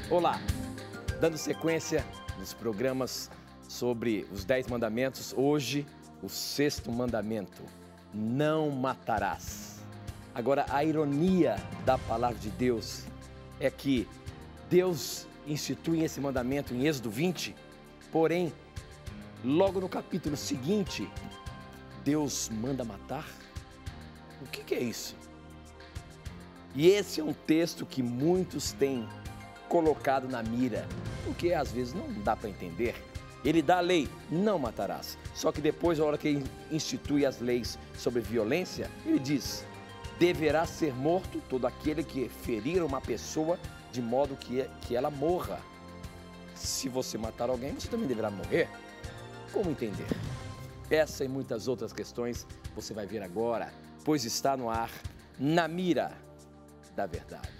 Olá, dando sequência nos programas sobre os 10 mandamentos, hoje o 6º mandamento, não matarás. Agora, a ironia da palavra de Deus é que Deus institui esse mandamento em Êxodo 20, porém, logo no capítulo seguinte, Deus manda matar? O que é isso? E esse é um texto que muitos têm colocado na mira, porque às vezes não dá para entender. Ele dá a lei, não matarás. Só que depois, na hora que ele institui as leis sobre violência, ele diz, deverá ser morto todo aquele que ferir uma pessoa de modo que ela morra. Se você matar alguém, você também deverá morrer. Como entender? Essa e muitas outras questões você vai ver agora, pois está no ar, Na Mira da Verdade.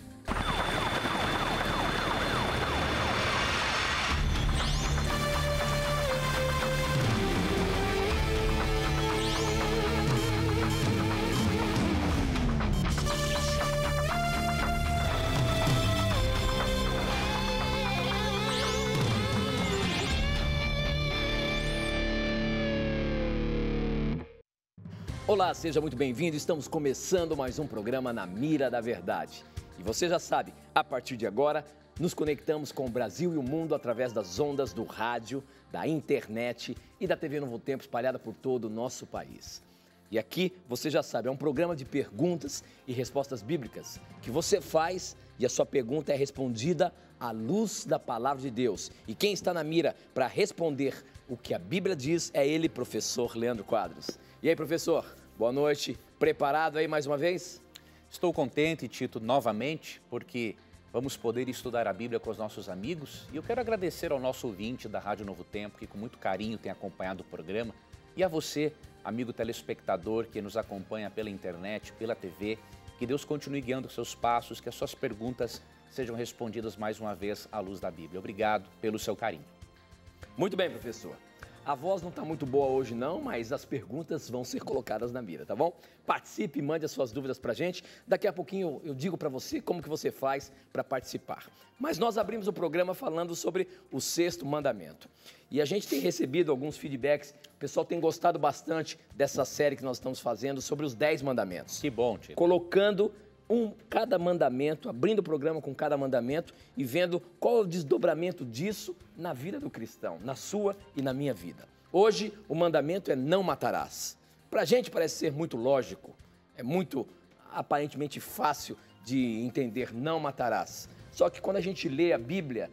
Olá, seja muito bem-vindo. Estamos começando mais um programa Na Mira da Verdade. E você já sabe, a partir de agora, nos conectamos com o Brasil e o mundo através das ondas do rádio, da internet e da TV Novo Tempo espalhada por todo o nosso país. E aqui, você já sabe, é um programa de perguntas e respostas bíblicas que você faz e a sua pergunta é respondida à luz da palavra de Deus. E quem está na mira para responder o que a Bíblia diz é ele, professor Leandro Quadros. E aí, professor, boa noite. Preparado aí mais uma vez? Estou contente, Tito, novamente, porque vamos poder estudar a Bíblia com os nossos amigos. E eu quero agradecer ao nosso ouvinte da Rádio Novo Tempo, que com muito carinho tem acompanhado o programa. E a você, amigo telespectador, que nos acompanha pela internet, pela TV. Que Deus continue guiando os seus passos, que as suas perguntas sejam respondidas mais uma vez à luz da Bíblia. Obrigado pelo seu carinho. Muito bem, professor. A voz não está muito boa hoje não, mas as perguntas vão ser colocadas na mira, tá bom? Participe, mande as suas dúvidas para a gente. Daqui a pouquinho eu digo para você como que você faz para participar. Mas nós abrimos o programa falando sobre o 6º mandamento. E a gente tem recebido alguns feedbacks, o pessoal tem gostado bastante dessa série que nós estamos fazendo sobre os 10 mandamentos. Que bom, Tito. Colocando cada mandamento, abrindo o programa com cada mandamento e vendo qual é o desdobramento disso na vida do cristão, na sua e na minha vida. Hoje, o mandamento é não matarás. Para a gente parece ser muito lógico, é muito aparentemente fácil de entender, não matarás. Só que quando a gente lê a Bíblia,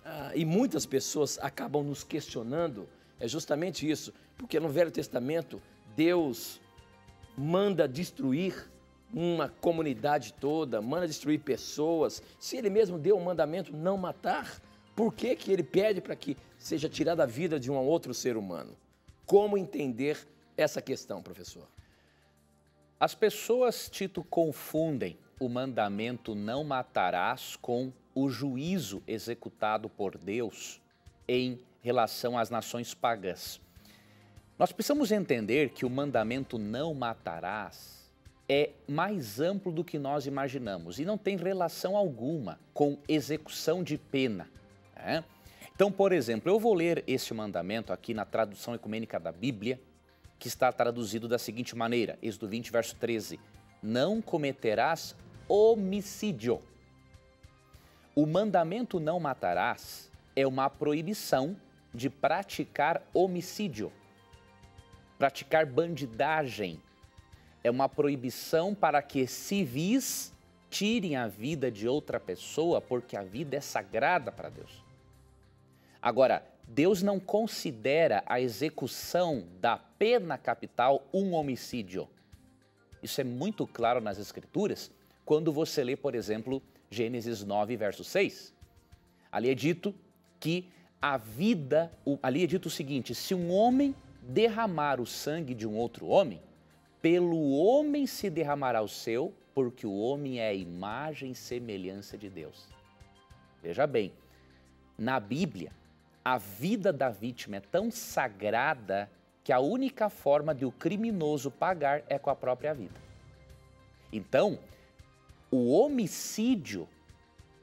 e muitas pessoas acabam nos questionando, é justamente isso, porque no Velho Testamento, Deus manda destruir uma comunidade toda, manda destruir pessoas. Se ele mesmo deu o mandamento não matar, por que ele pede para que seja tirada a vida de um outro ser humano? Como entender essa questão, professor? As pessoas, Tito, confundem o mandamento não matarás com o juízo executado por Deus em relação às nações pagãs. Nós precisamos entender que o mandamento não matarás é mais amplo do que nós imaginamos e não tem relação alguma com execução de pena. Né? Então, por exemplo, eu vou ler esse mandamento aqui na tradução ecumênica da Bíblia, que está traduzido da seguinte maneira, Êxodo 20, verso 13, não cometerás homicídio. O mandamento não matarás é uma proibição de praticar homicídio, praticar bandidagem. É uma proibição para que civis tirem a vida de outra pessoa, porque a vida é sagrada para Deus. Agora, Deus não considera a execução da pena capital um homicídio. Isso é muito claro nas Escrituras, quando você lê, por exemplo, Gênesis 9, verso 6. Ali é dito que ali é dito o seguinte, se um homem derramar o sangue de um outro homem, pelo homem se derramará o seu, porque o homem é a imagem e semelhança de Deus. Veja bem, na Bíblia, a vida da vítima é tão sagrada que a única forma de o criminoso pagar é com a própria vida. Então, o homicídio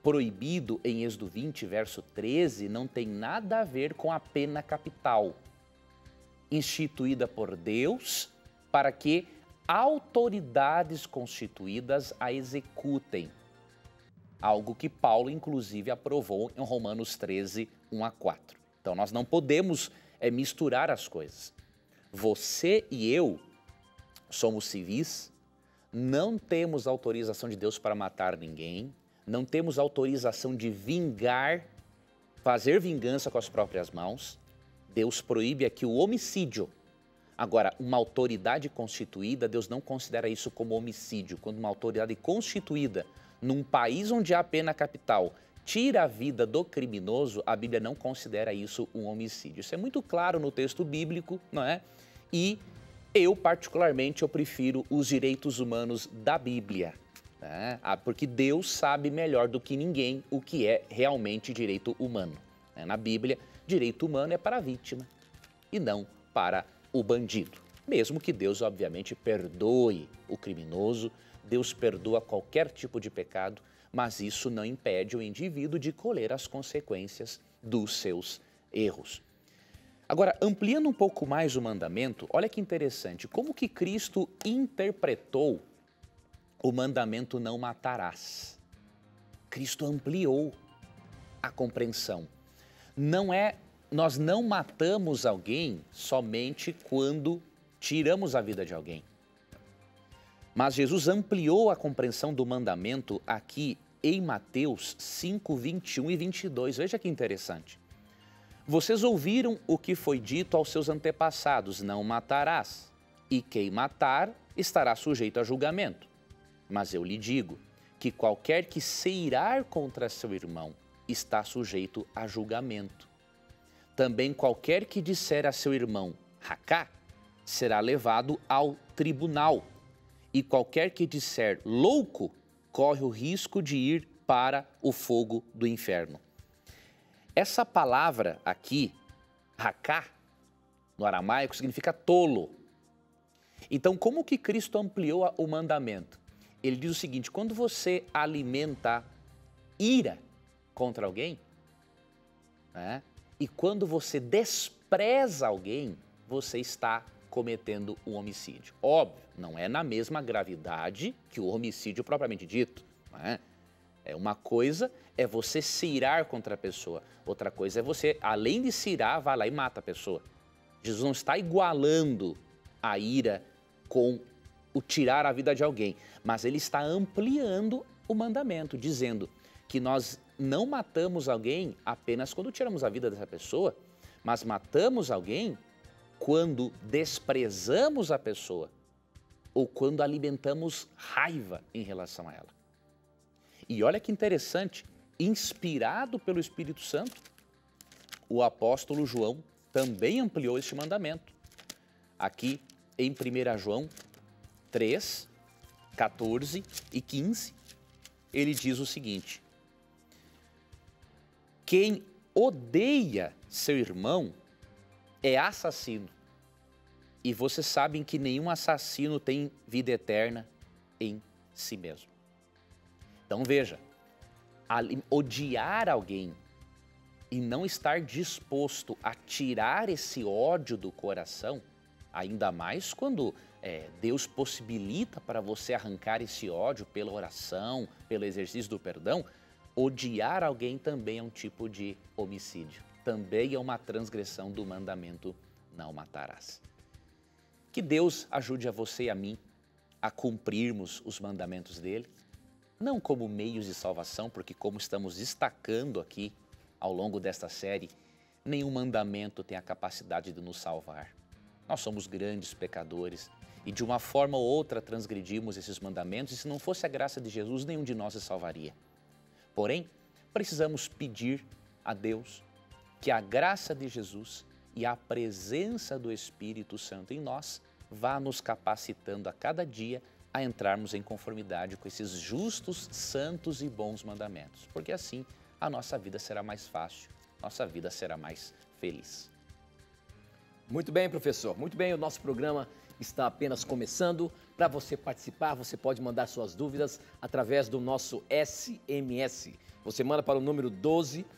proibido em Êxodo 20, verso 13, não tem nada a ver com a pena capital, instituída por Deus para que autoridades constituídas a executem. Algo que Paulo, inclusive, aprovou em Romanos 13, 1 a 4. Então, nós não podemos misturar as coisas. Você e eu somos civis, não temos autorização de Deus para matar ninguém, não temos autorização de vingar, fazer vingança com as próprias mãos. Deus proíbe aqui o homicídio. Agora, uma autoridade constituída, Deus não considera isso como homicídio. Quando uma autoridade constituída num país onde há pena capital tira a vida do criminoso, a Bíblia não considera isso um homicídio. Isso é muito claro no texto bíblico, não é? E eu, particularmente, eu prefiro os direitos humanos da Bíblia, né? Porque Deus sabe melhor do que ninguém o que é realmente direito humano. Na Bíblia, direito humano é para a vítima e não para o bandido. Mesmo que Deus, obviamente, perdoe o criminoso, Deus perdoa qualquer tipo de pecado, mas isso não impede o indivíduo de colher as consequências dos seus erros. Agora, ampliando um pouco mais o mandamento, olha que interessante, como que Cristo interpretou o mandamento não matarás. Cristo ampliou a compreensão. Nós não matamos alguém somente quando tiramos a vida de alguém. Mas Jesus ampliou a compreensão do mandamento aqui em Mateus 5, 21 e 22. Veja que interessante. Vocês ouviram o que foi dito aos seus antepassados, não matarás, e quem matar estará sujeito a julgamento. Mas eu lhe digo que qualquer que se irar contra seu irmão está sujeito a julgamento. Também qualquer que disser a seu irmão, racá, será levado ao tribunal. E qualquer que disser louco, corre o risco de ir para o fogo do inferno. Essa palavra aqui, racá, no aramaico, significa tolo. Então, como que Cristo ampliou o mandamento? Ele diz o seguinte, quando você alimenta ira contra alguém, né, e quando você despreza alguém, você está cometendo um homicídio. Óbvio, não é na mesma gravidade que o homicídio propriamente dito. Né? Uma coisa é você se irar contra a pessoa, outra coisa é você, além de se irar, vai lá e mata a pessoa. Jesus não está igualando a ira com o tirar a vida de alguém, mas ele está ampliando o mandamento, dizendo que nós não matamos alguém apenas quando tiramos a vida dessa pessoa, mas matamos alguém quando desprezamos a pessoa ou quando alimentamos raiva em relação a ela. E olha que interessante, inspirado pelo Espírito Santo, o apóstolo João também ampliou este mandamento. Aqui em 1 João 3, 14 e 15, ele diz o seguinte: quem odeia seu irmão é assassino. E vocês sabem que nenhum assassino tem vida eterna em si mesmo. Então veja, odiar alguém e não estar disposto a tirar esse ódio do coração, ainda mais quando Deus possibilita para você arrancar esse ódio pela oração, pelo exercício do perdão, odiar alguém também é um tipo de homicídio. Também é uma transgressão do mandamento não matarás. Que Deus ajude a você e a mim a cumprirmos os mandamentos dele, não como meios de salvação, porque como estamos destacando aqui ao longo desta série, nenhum mandamento tem a capacidade de nos salvar. Nós somos grandes pecadores e de uma forma ou outra transgredimos esses mandamentos e se não fosse a graça de Jesus, nenhum de nós se salvaria. Porém, precisamos pedir a Deus que a graça de Jesus e a presença do Espírito Santo em nós vá nos capacitando a cada dia a entrarmos em conformidade com esses justos, santos e bons mandamentos, porque assim a nossa vida será mais fácil, nossa vida será mais feliz. Muito bem, professor. Muito bem, o nosso programa está apenas começando. Para você participar, você pode mandar suas dúvidas através do nosso SMS. Você manda para o número 12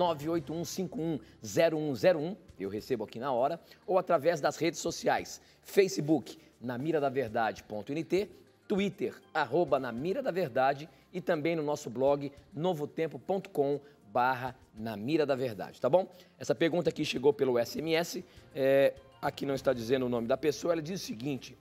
981510101, eu recebo aqui na hora, ou através das redes sociais, Facebook, namiradaverdade.nt, Twitter, @namiradaverdade e também no nosso blog novotempo.com/namiradaverdade, tá bom? Essa pergunta aqui chegou pelo SMS, aqui não está dizendo o nome da pessoa, ela diz o seguinte,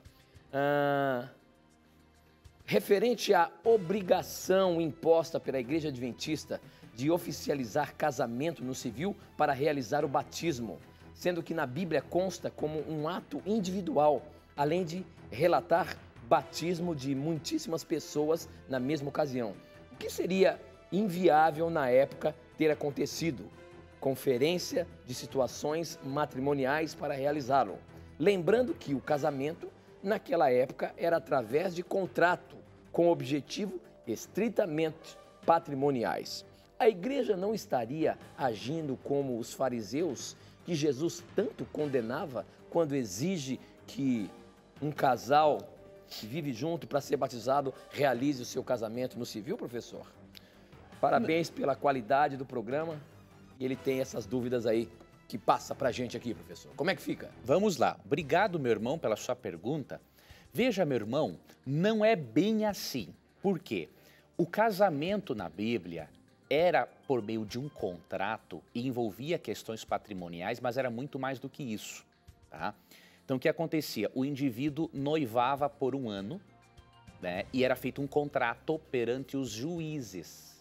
referente à obrigação imposta pela Igreja Adventista de oficializar casamento no civil para realizar o batismo, sendo que na Bíblia consta como um ato individual, além de relatar batismo de muitíssimas pessoas na mesma ocasião. O que seria inviável na época ter acontecido? Conferência de situações matrimoniais para realizá-lo. Lembrando que o casamento, naquela época, era através de contrato, com objetivo estritamente patrimoniais. A igreja não estaria agindo como os fariseus que Jesus tanto condenava quando exige que um casal que vive junto para ser batizado realize o seu casamento no civil, professor? Parabéns pela qualidade do programa. E ele tem essas dúvidas aí que passa para a gente aqui, professor. Como é que fica? Vamos lá. Obrigado, meu irmão, pela sua pergunta. Veja, meu irmão, não é bem assim. Por quê? O casamento na Bíblia era por meio de um contrato e envolvia questões patrimoniais, mas era muito mais do que isso, tá? Então, o que acontecia? O indivíduo noivava por um ano, né, e era feito um contrato perante os juízes.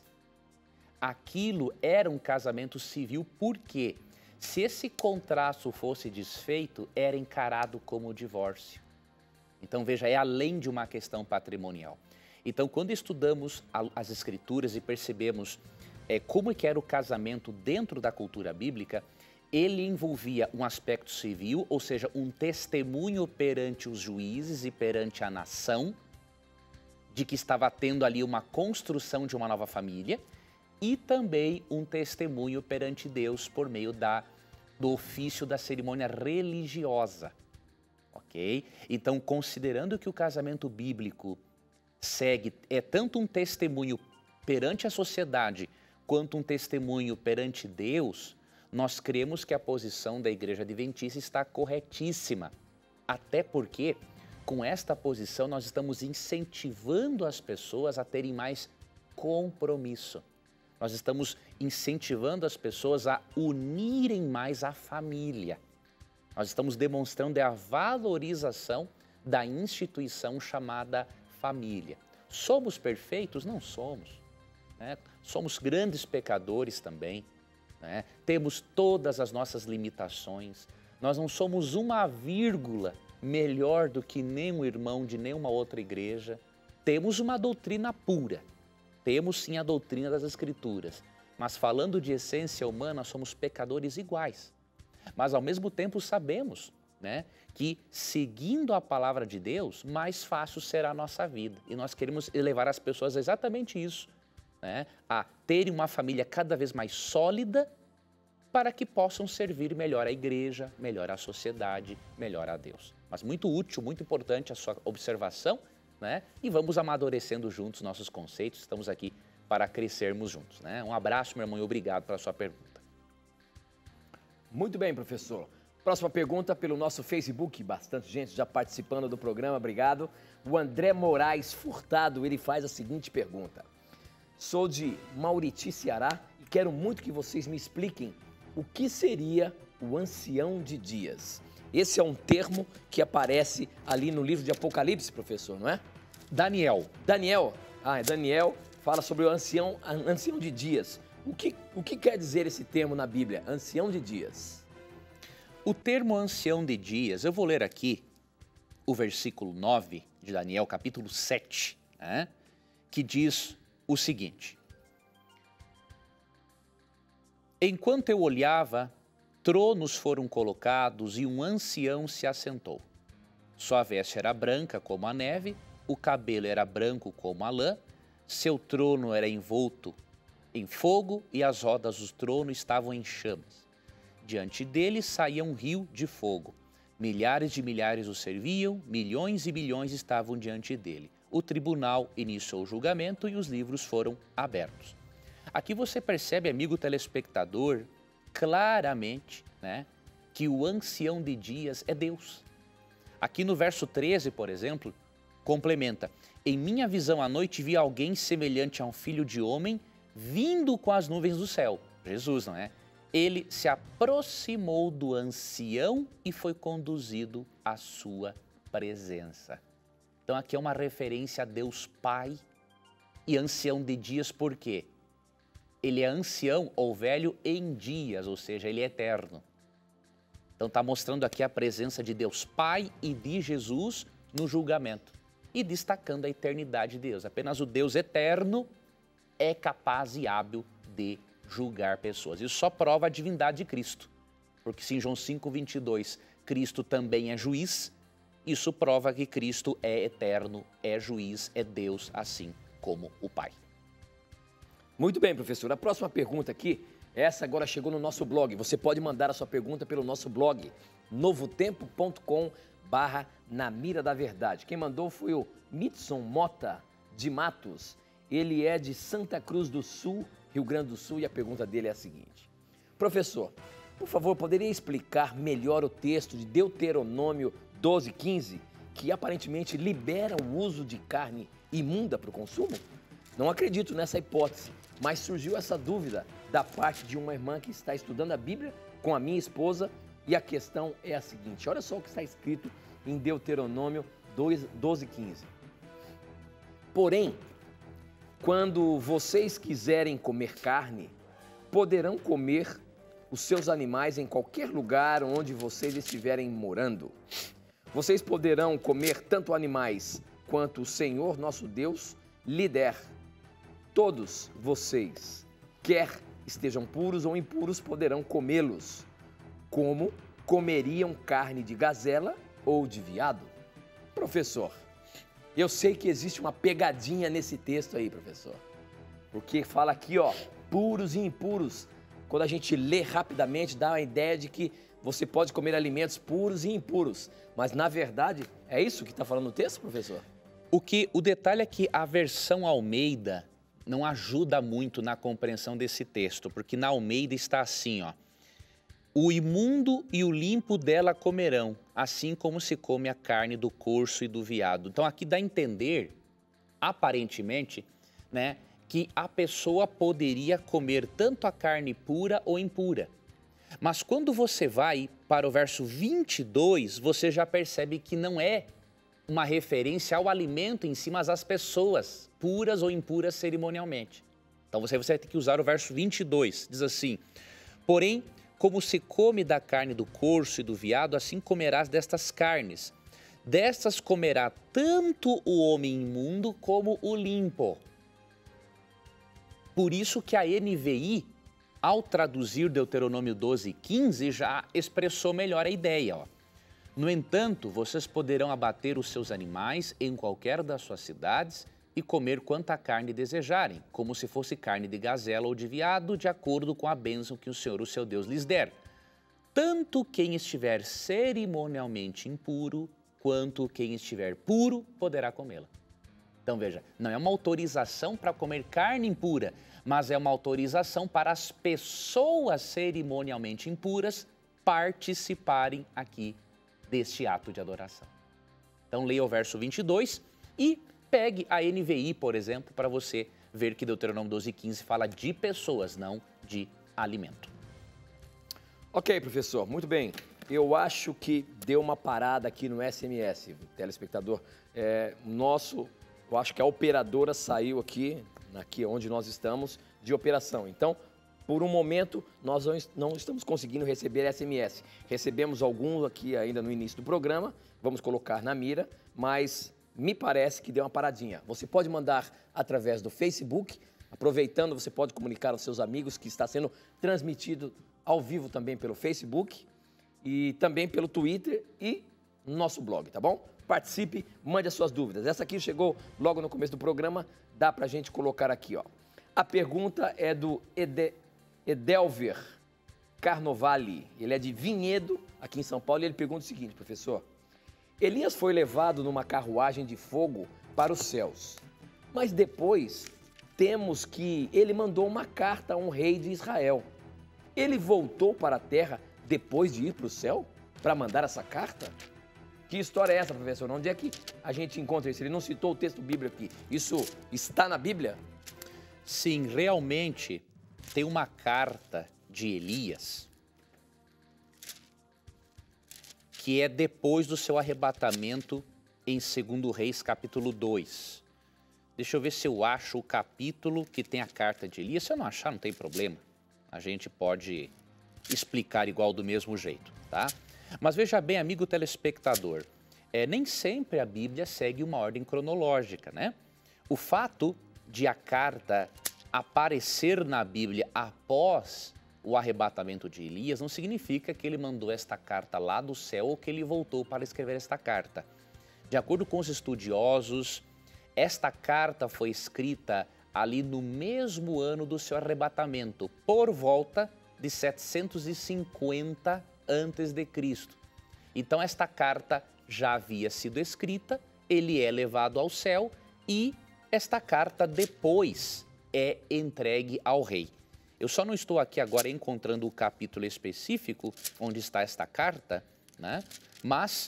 Aquilo era um casamento civil, porque se esse contrato fosse desfeito, era encarado como divórcio. Então, veja, é além de uma questão patrimonial. Então, quando estudamos as Escrituras e percebemos como é que era o casamento dentro da cultura bíblica, ele envolvia um aspecto civil, ou seja, um testemunho perante os juízes e perante a nação, de que estava tendo ali uma construção de uma nova família, e também um testemunho perante Deus por meio do ofício da cerimônia religiosa. Ok? Então, considerando que o casamento bíblico é tanto um testemunho perante a sociedade, quanto um testemunho perante Deus, nós cremos que a posição da Igreja Adventista está corretíssima. Até porque, com esta posição, nós estamos incentivando as pessoas a terem mais compromisso. Nós estamos incentivando as pessoas a unirem mais a família. Nós estamos demonstrando a valorização da instituição chamada família. Somos perfeitos? Não somos. Né? Somos grandes pecadores também. Né? Temos todas as nossas limitações. Nós não somos uma vírgula melhor do que nenhum irmão de nenhuma outra igreja. Temos uma doutrina pura. Temos sim a doutrina das Escrituras. Mas falando de essência humana, somos pecadores iguais. Mas ao mesmo tempo sabemos, né, que seguindo a palavra de Deus, mais fácil será a nossa vida. E nós queremos levar as pessoas a exatamente isso, né, a terem uma família cada vez mais sólida para que possam servir melhor a igreja, melhor a sociedade, melhor a Deus. Mas muito útil, muito importante a sua observação, né? E vamos amadurecendo juntos nossos conceitos, estamos aqui para crescermos juntos, né? Um abraço, meu irmão, e obrigado pela sua pergunta. Muito bem, professor. Próxima pergunta pelo nosso Facebook, bastante gente já participando do programa, obrigado. O André Moraes Furtado, ele faz a seguinte pergunta. Sou de Mauriti, Ceará, e quero muito que vocês me expliquem o que seria o ancião de dias. Esse é um termo que aparece ali no livro de Apocalipse, professor, não é? Daniel. Daniel fala sobre o ancião de dias. O que quer dizer esse termo na Bíblia, ancião de dias? O termo ancião de dias, eu vou ler aqui o versículo 9 de Daniel, capítulo 7, né, que diz o seguinte. Enquanto eu olhava, tronos foram colocados e um ancião se assentou. Sua veste era branca como a neve, o cabelo era branco como a lã, seu trono era envolto em fogo e as rodas do trono estavam em chamas. Diante dele saía um rio de fogo. Milhares de milhares o serviam, milhões e milhões estavam diante dele. O tribunal iniciou o julgamento e os livros foram abertos. Aqui você percebe, amigo telespectador, claramente, né, que o ancião de dias é Deus. Aqui no verso 13, por exemplo, complementa: em minha visão à noite vi alguém semelhante a um filho de homem vindo com as nuvens do céu. Jesus, não é? Ele se aproximou do ancião e foi conduzido à sua presença. Então aqui é uma referência a Deus Pai e ancião de dias, por quê? Ele é ancião ou velho em dias, ou seja, ele é eterno. Então está mostrando aqui a presença de Deus Pai e de Jesus no julgamento e destacando a eternidade de Deus. Apenas o Deus eterno é capaz e hábil de julgar pessoas. Isso só prova a divindade de Cristo, porque se em João 5:22 Cristo também é juiz, isso prova que Cristo é eterno, é juiz, é Deus, assim como o Pai. Muito bem, professor. A próxima pergunta aqui, essa agora chegou no nosso blog. Você pode mandar a sua pergunta pelo nosso blog, novotempo.com/Na Mira da Verdade. Quem mandou foi o Mitson Mota de Matos. Ele é de Santa Cruz do Sul, Rio Grande do Sul, e a pergunta dele é a seguinte: professor, por favor, poderia explicar melhor o texto de Deuteronômio 12:15, que aparentemente libera o uso de carne imunda para o consumo? Não acredito nessa hipótese, mas surgiu essa dúvida da parte de uma irmã que está estudando a Bíblia com a minha esposa, e a questão é a seguinte: olha só o que está escrito em Deuteronômio 12:15. Porém, quando vocês quiserem comer carne, poderão comer os seus animais em qualquer lugar onde vocês estiverem morando. Vocês poderão comer tanto animais quanto o Senhor nosso Deus lhe der. Todos vocês, quer estejam puros ou impuros, poderão comê-los, como comeriam carne de gazela ou de veado. Professor, eu sei que existe uma pegadinha nesse texto aí, professor, porque fala aqui, ó, puros e impuros. Quando a gente lê rapidamente, dá a ideia de que você pode comer alimentos puros e impuros, mas na verdade é isso que está falando no texto, professor? O detalhe é que a versão Almeida não ajuda muito na compreensão desse texto, porque na Almeida está assim, ó: o imundo e o limpo dela comerão, assim como se come a carne do corso e do veado. Então aqui dá a entender, aparentemente, né, que a pessoa poderia comer tanto a carne pura ou impura. Mas quando você vai para o verso 22, você já percebe que não é uma referência ao alimento em si, mas às pessoas, puras ou impuras cerimonialmente. Então você vai ter que usar o verso 22, diz assim: porém, como se come da carne do corso e do veado, assim comerás destas carnes. Destas comerá tanto o homem imundo como o limpo. Por isso que a NVI, ao traduzir Deuteronômio 12:15, já expressou melhor a ideia, ó. No entanto, vocês poderão abater os seus animais em qualquer das suas cidades e comer quanta carne desejarem, como se fosse carne de gazela ou de veado, de acordo com a bênção que o Senhor, o seu Deus, lhes der. Tanto quem estiver cerimonialmente impuro, quanto quem estiver puro, poderá comê-la. Então veja, não é uma autorização para comer carne impura, mas é uma autorização para as pessoas cerimonialmente impuras participarem aqui deste ato de adoração. Então leia o verso 22 e pegue a NVI, por exemplo, para você ver que Deuteronômio 12:15 fala de pessoas, não de alimento. Ok, professor, muito bem. Eu acho que deu uma parada aqui no SMS, telespectador. Eu acho que a operadora saiu aqui onde nós estamos, de operação. Então, por um momento, nós não estamos conseguindo receber SMS. Recebemos alguns aqui ainda no início do programa, vamos colocar na mira, mas me parece que deu uma paradinha. Você pode mandar através do Facebook, aproveitando, você pode comunicar aos seus amigos que está sendo transmitido ao vivo também pelo Facebook e também pelo Twitter e no nosso blog, tá bom? Participe, mande as suas dúvidas. Essa aqui chegou logo no começo do programa, dá pra gente colocar aqui, ó. A pergunta é do Edelver. Carnovale. Ele é de Vinhedo, aqui em São Paulo, e ele pergunta o seguinte, professor. Elias foi levado numa carruagem de fogo para os céus, mas depois temos que ele mandou uma carta a um rei de Israel. Ele voltou para a terra depois de ir para o céu para mandar essa carta? Que história é essa, professor? Onde é que a gente encontra isso? Ele não citou o texto bíblico aqui. Isso está na Bíblia? Sim, realmente tem uma carta de Elias que é depois do seu arrebatamento em 2 Reis, capítulo 2. Deixa eu ver se eu acho o capítulo que tem a carta de Elias. Se eu não achar, não tem problema. A gente pode explicar igual do mesmo jeito, tá? Mas veja bem, amigo telespectador, nem sempre a Bíblia segue uma ordem cronológica, né? O fato de a carta aparecer na Bíblia após o arrebatamento de Elias não significa que ele mandou esta carta lá do céu ou que ele voltou para escrever esta carta. De acordo com os estudiosos, esta carta foi escrita ali no mesmo ano do seu arrebatamento, por volta de 750 a.C. Então esta carta já havia sido escrita, ele é levado ao céu e esta carta depois é entregue ao rei. Eu só não estou aqui agora encontrando o capítulo específico onde está esta carta, né? Mas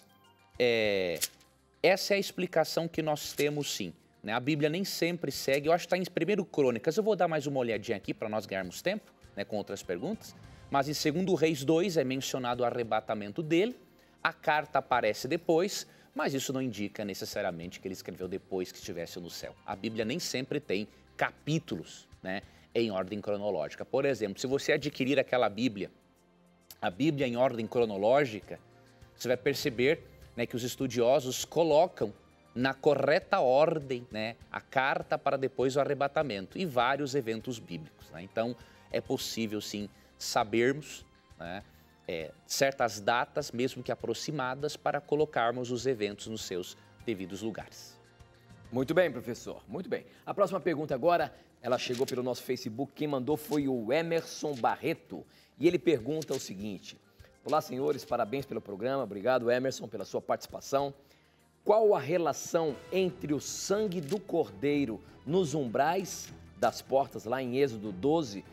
essa é a explicação que nós temos sim. Né? A Bíblia nem sempre segue, eu acho que está em 1 Crônicas, eu vou dar mais uma olhadinha aqui para nós ganharmos tempo, né, com outras perguntas, mas em 2 Reis 2 é mencionado o arrebatamento dele, a carta aparece depois, mas isso não indica necessariamente que ele escreveu depois que estivesse no céu. A Bíblia nem sempre tem capítulos, né, em ordem cronológica. Por exemplo, se você adquirir aquela Bíblia, a Bíblia em ordem cronológica, você vai perceber, né, que os estudiosos colocam na correta ordem, né, a carta para depois o arrebatamento e vários eventos bíblicos. Né? Então, é possível, sim, sabermos, né, certas datas, mesmo que aproximadas, para colocarmos os eventos nos seus devidos lugares. Muito bem, professor, muito bem. A próxima pergunta agora, ela chegou pelo nosso Facebook, quem mandou foi o Emerson Barreto, e ele pergunta o seguinte: olá, senhores, parabéns pelo programa, obrigado, Emerson, pela sua participação. Qual a relação entre o sangue do cordeiro nos umbrais das portas, lá em Êxodo 12,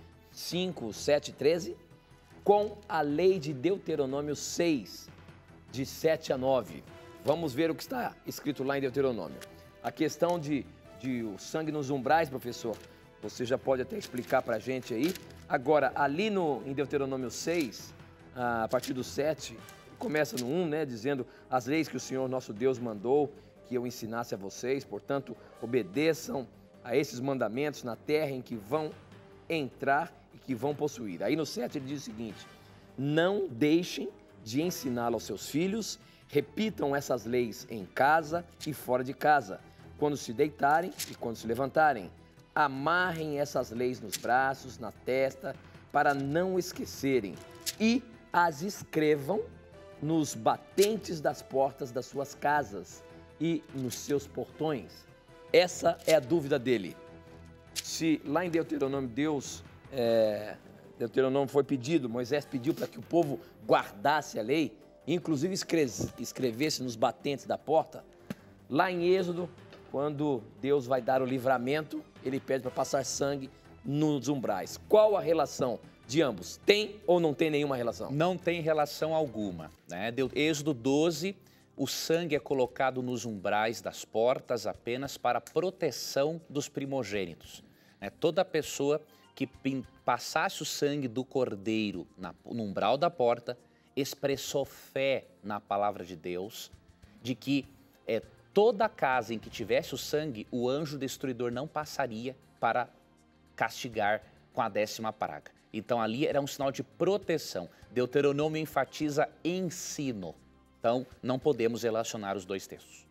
5, 7 e 13, com a lei de Deuteronômio 6, de 7 a 9? Vamos ver o que está escrito lá em Deuteronômio. A questão de o sangue nos umbrais, professor, você já pode até explicar para a gente aí. Agora, ali em Deuteronômio 6, a partir do 7... começa no 1, né, dizendo as leis que o Senhor nosso Deus mandou que eu ensinasse a vocês, portanto, obedeçam a esses mandamentos na terra em que vão entrar e que vão possuir. Aí no 7 ele diz o seguinte: não deixem de ensiná-lo aos seus filhos, repitam essas leis em casa e fora de casa, quando se deitarem e quando se levantarem. Amarrem essas leis nos braços, na testa, para não esquecerem, e as escrevam nos batentes das portas das suas casas e nos seus portões. Essa é a dúvida dele. Se lá em Deuteronômio Deuteronômio foi pedido, Moisés pediu para que o povo guardasse a lei, inclusive escrevesse nos batentes da porta, lá em Êxodo, quando Deus vai dar o livramento, ele pede para passar sangue nos umbrais. Qual a relação de ambos? Tem ou não tem nenhuma relação? Não tem relação alguma. Né? Êxodo 12, o sangue é colocado nos umbrais das portas apenas para proteção dos primogênitos. Né? Toda pessoa que passasse o sangue do cordeiro no umbral da porta expressou fé na palavra de Deus, de que toda casa em que tivesse o sangue, o anjo destruidor não passaria para castigar com a 10ª praga. Então ali era um sinal de proteção. Deuteronômio enfatiza ensino. Então não podemos relacionar os dois textos.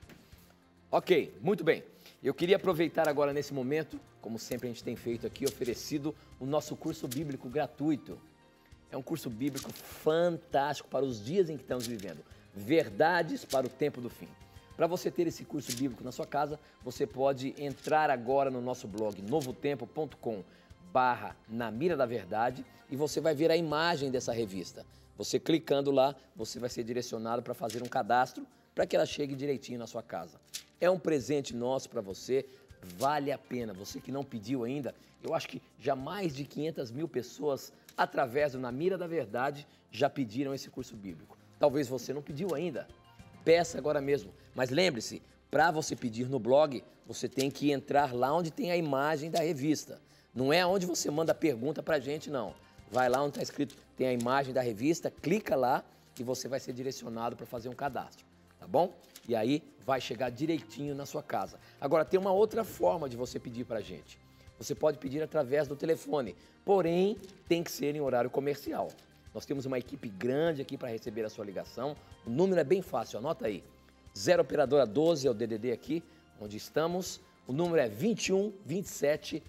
Ok, muito bem. Eu queria aproveitar agora nesse momento, como sempre a gente tem feito aqui, oferecido o nosso curso bíblico gratuito. É um curso bíblico fantástico para os dias em que estamos vivendo. Verdades para o tempo do fim. Para você ter esse curso bíblico na sua casa, você pode entrar agora no nosso blog novotempo.com. Na Mira da Verdade e você vai ver a imagem dessa revista. Você clicando lá, você vai ser direcionado para fazer um cadastro para que ela chegue direitinho na sua casa. É um presente nosso para você, vale a pena. Você que não pediu ainda, eu acho que já mais de 500 mil pessoas, através do Na Mira da Verdade, já pediram esse curso bíblico. Talvez você não pediu ainda, peça agora mesmo. Mas lembre-se, para você pedir no blog, você tem que entrar lá onde tem a imagem da revista. Não é onde você manda pergunta para a gente, não. Vai lá onde está escrito, tem a imagem da revista, clica lá e você vai ser direcionado para fazer um cadastro, tá bom? E aí vai chegar direitinho na sua casa. Agora, tem uma outra forma de você pedir para a gente. Você pode pedir através do telefone, porém tem que ser em horário comercial. Nós temos uma equipe grande aqui para receber a sua ligação. O número é bem fácil, anota aí. 0 operadora 12 é o DDD aqui, onde estamos. O número é 21 27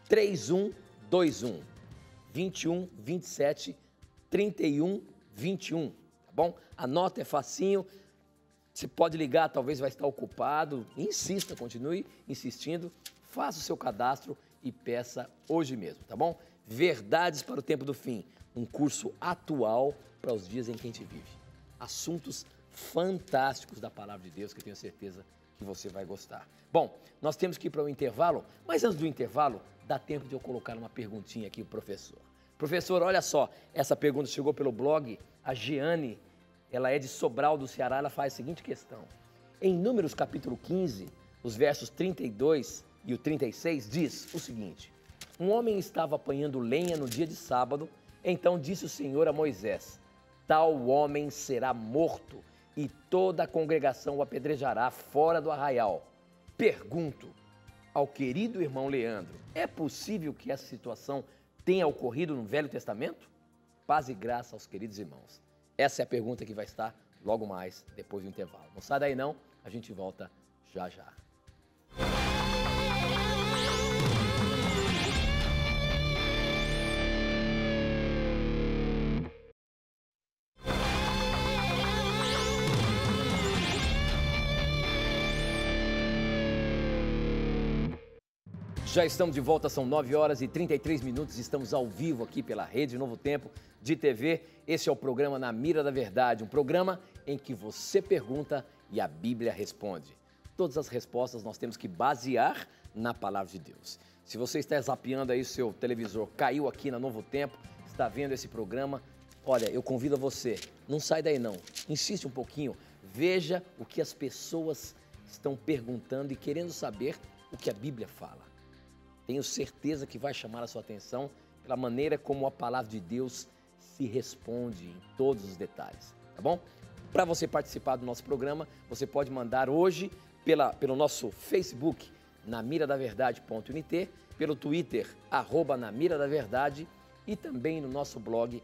3121. 21 27 31 21, tá bom? Anota, é facinho. Você pode ligar, talvez vai estar ocupado. Insista, continue insistindo. Faça o seu cadastro e peça hoje mesmo, tá bom? Verdades para o Tempo do Fim, um curso atual para os dias em que a gente vive. Assuntos fantásticos da Palavra de Deus que eu tenho certeza que você vai gostar. Bom, nós temos que ir para o intervalo, mas antes do intervalo, dá tempo de eu colocar uma perguntinha aqui para o professor. Professor, olha só, essa pergunta chegou pelo blog, a Giane, ela é de Sobral do Ceará, ela faz a seguinte questão. Em Números capítulo 15, os versos 32 e o 36, diz o seguinte: um homem estava apanhando lenha no dia de sábado, então disse o Senhor a Moisés: tal homem será morto e toda a congregação o apedrejará fora do arraial. Pergunto ao querido irmão Leandro, é possível que essa situação tenha ocorrido no Velho Testamento? Paz e graça aos queridos irmãos. Essa é a pergunta que vai estar logo mais depois do intervalo. Não sai daí não, a gente volta já já. Já estamos de volta, são 9 horas e 33 minutos, estamos ao vivo aqui pela Rede Novo Tempo de TV. Esse é o programa Na Mira da Verdade, um programa em que você pergunta e a Bíblia responde. Todas as respostas nós temos que basear na Palavra de Deus. Se você está zapeando aí, seu televisor caiu aqui na Novo Tempo, está vendo esse programa, olha, eu convido a você, não sai daí não, insiste um pouquinho, veja o que as pessoas estão perguntando e querendo saber o que a Bíblia fala. Tenho certeza que vai chamar a sua atenção pela maneira como a Palavra de Deus se responde em todos os detalhes, tá bom? Para você participar do nosso programa, você pode mandar hoje pelo nosso Facebook, namiradaverdade.nt, pelo Twitter, @namiradaverdade e também no nosso blog,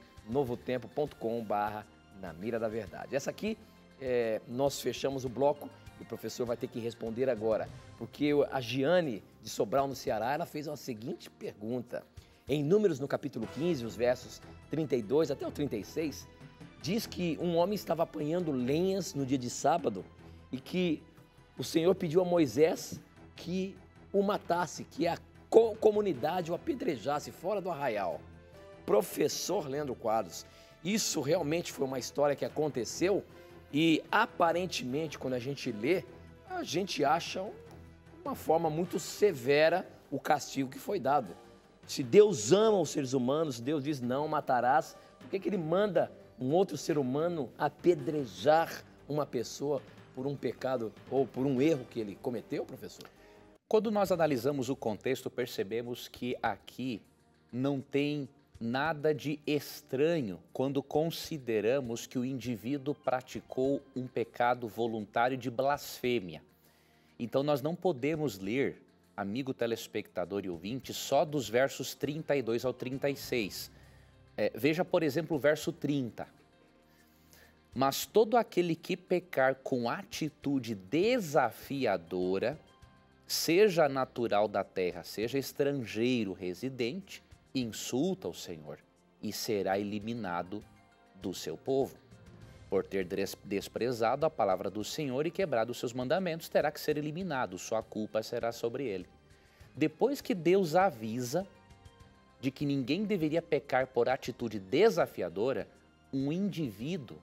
novotempo.com/namiradaverdade. Essa aqui, nós fechamos o bloco e o professor vai ter que responder agora, porque a Giane, de Sobral, no Ceará, ela fez uma seguinte pergunta. Em Números, no capítulo 15, os versos 32 até o 36, diz que um homem estava apanhando lenhas no dia de sábado e que o Senhor pediu a Moisés que o matasse, que a comunidade o apedrejasse fora do arraial. Professor Leandro Quadros, isso realmente foi uma história que aconteceu? E, aparentemente, quando a gente lê, a gente acha uma forma muito severa o castigo que foi dado. Se Deus ama os seres humanos, Deus diz não matarás, por que Ele manda um outro ser humano apedrejar uma pessoa por um pecado ou por um erro que ele cometeu, professor? Quando nós analisamos o contexto, percebemos que aqui não tem nada de estranho quando consideramos que o indivíduo praticou um pecado voluntário de blasfêmia. Então nós não podemos ler, amigo telespectador e ouvinte, só dos versos 32 ao 36. Veja, por exemplo, o verso 30. Mas todo aquele que pecar com atitude desafiadora, seja natural da terra, seja estrangeiro residente, insulta o Senhor e será eliminado do seu povo. Por ter desprezado a palavra do Senhor e quebrado os seus mandamentos, terá que ser eliminado, sua culpa será sobre ele. Depois que Deus avisa, de que ninguém deveria pecar por atitude desafiadora, um indivíduo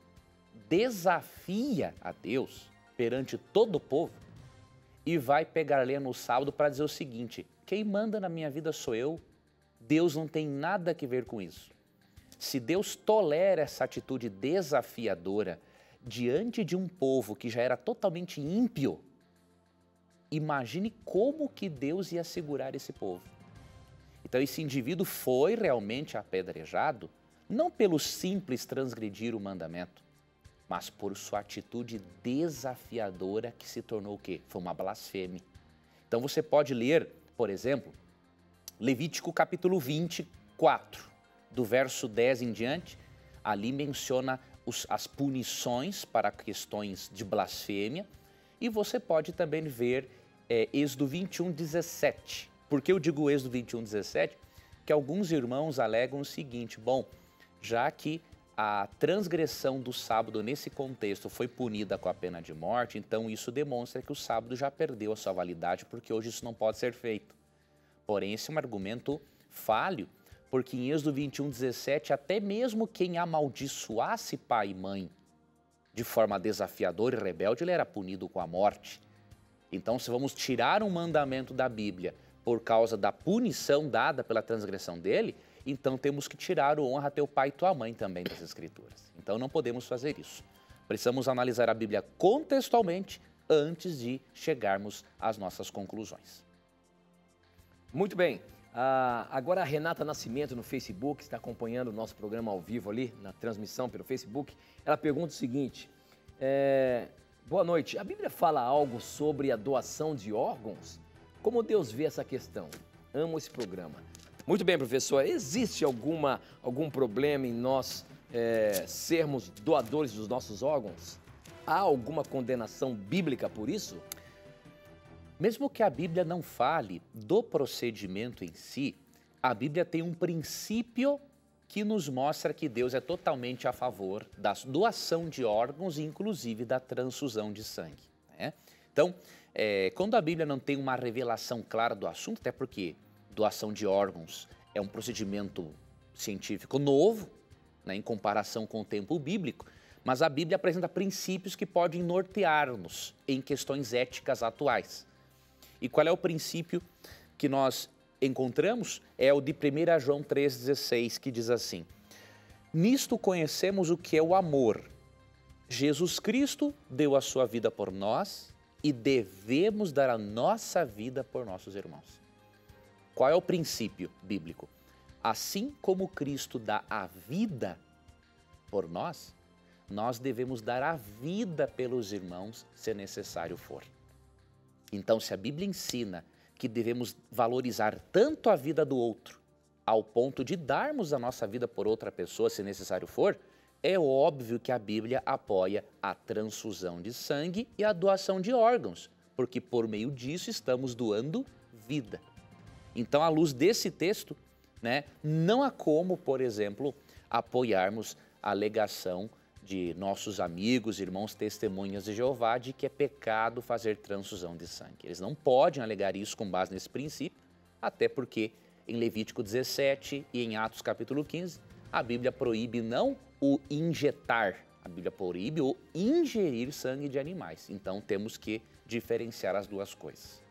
desafia a Deus perante todo o povo e vai pegar a lenha no sábado para dizer o seguinte: quem manda na minha vida sou eu, Deus não tem nada a ver com isso. Se Deus tolera essa atitude desafiadora diante de um povo que já era totalmente ímpio, imagine como que Deus ia segurar esse povo. Então esse indivíduo foi realmente apedrejado, não pelo simples transgredir o mandamento, mas por sua atitude desafiadora que se tornou o quê? Foi uma blasfêmia. Então você pode ler, por exemplo, Levítico capítulo 24, do verso 10 em diante, ali menciona as punições para questões de blasfêmia, e você pode também ver Êxodo 21, 17. Por que eu digo Êxodo 21, 17? Que alguns irmãos alegam o seguinte: bom, já que a transgressão do sábado nesse contexto foi punida com a pena de morte, então isso demonstra que o sábado já perdeu a sua validade, porque hoje isso não pode ser feito. Porém, esse é um argumento falho, porque em Êxodo 21, 17, até mesmo quem amaldiçoasse pai e mãe de forma desafiadora e rebelde, ele era punido com a morte. Então, se vamos tirar um mandamento da Bíblia por causa da punição dada pela transgressão dele, então temos que tirar o honra a teu pai e tua mãe também das Escrituras. Então não podemos fazer isso. Precisamos analisar a Bíblia contextualmente antes de chegarmos às nossas conclusões. Muito bem. Agora a Renata Nascimento no Facebook, está acompanhando o nosso programa ao vivo ali, na transmissão pelo Facebook. Ela pergunta o seguinte: boa noite, a Bíblia fala algo sobre a doação de órgãos? Como Deus vê essa questão? Amo esse programa. Muito bem, professor. Existe algum problema em nós sermos doadores dos nossos órgãos? Há alguma condenação bíblica por isso? Mesmo que a Bíblia não fale do procedimento em si, a Bíblia tem um princípio que nos mostra que Deus é totalmente a favor da doação de órgãos e inclusive da transfusão de sangue, né? Então, quando a Bíblia não tem uma revelação clara do assunto, até porque doação de órgãos é um procedimento científico novo, né, em comparação com o tempo bíblico, mas a Bíblia apresenta princípios que podem nortear-nos em questões éticas atuais. E qual é o princípio que nós encontramos? É o de 1 João 3,16, que diz assim: nisto conhecemos o que é o amor. Jesus Cristo deu a sua vida por nós e devemos dar a nossa vida por nossos irmãos. Qual é o princípio bíblico? Assim como Cristo dá a vida por nós, nós devemos dar a vida pelos irmãos, se necessário for. Então, se a Bíblia ensina que devemos valorizar tanto a vida do outro, ao ponto de darmos a nossa vida por outra pessoa, se necessário for, é óbvio que a Bíblia apoia a transfusão de sangue e a doação de órgãos, porque por meio disso estamos doando vida. Então, à luz desse texto, né, não há como, por exemplo, apoiarmos a alegação de nossos amigos, irmãos testemunhas de Jeová, de que é pecado fazer transfusão de sangue. Eles não podem alegar isso com base nesse princípio, até porque em Levítico 17 e em Atos capítulo 15, a Bíblia proíbe não o injetar, a Bíblia proíbe o ingerir sangue de animais. Então temos que diferenciar as duas coisas.